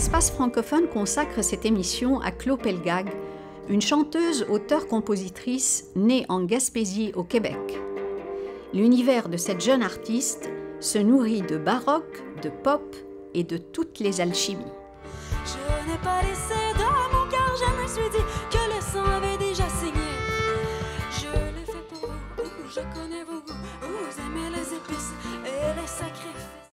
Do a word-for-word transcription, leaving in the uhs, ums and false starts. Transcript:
Espace francophone consacre cette émission à Claude Pelgag, une chanteuse, auteure-compositrice née en Gaspésie au Québec. L'univers de cette jeune artiste se nourrit de baroque, de pop et de toutes les alchimies. Je n'ai pas laissé dans mon cœur, je me suis dit que le sang avait déjà saigné. Je l'ai fait pour vous, je connais vos goûts, vous aimez les épices et les sacrifices.